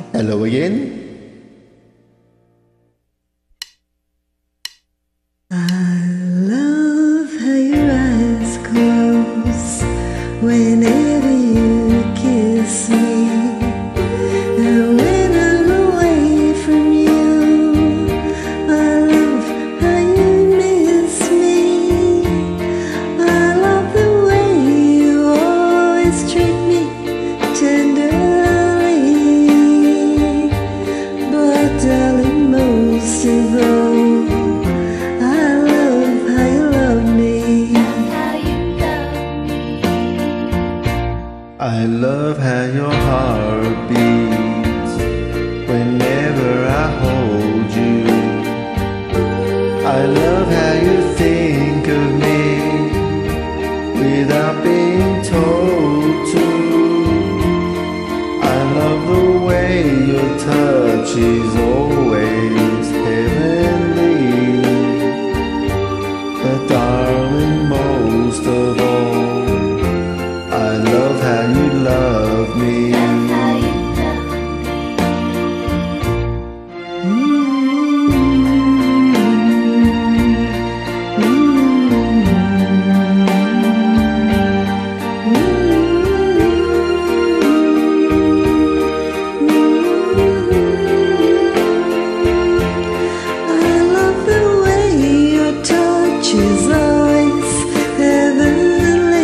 Hello again. I love how your eyes close whenever you kiss me, and when I'm away from you, I love how you miss me. I love the way you always treat me tenderly, but darling, most of all, I love how your heart beats whenever I hold you. I love how you think of me without being told to. I love the way your touch is always heavenly, but darling, most of all, I love how you love me. I love the way your touch is always heavenly,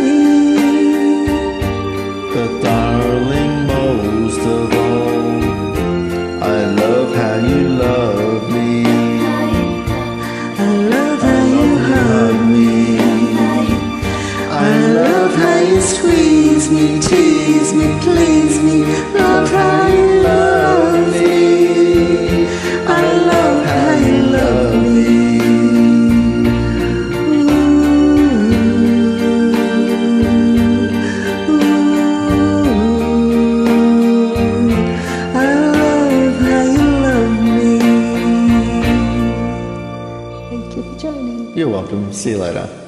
But darling, most of all, I love how you love me. I love how you hug me, I love how you squeeze me, tease me, please me, love how you love me. I love how you love me. I love how you love me. Thank you for joining. You're welcome. See you later.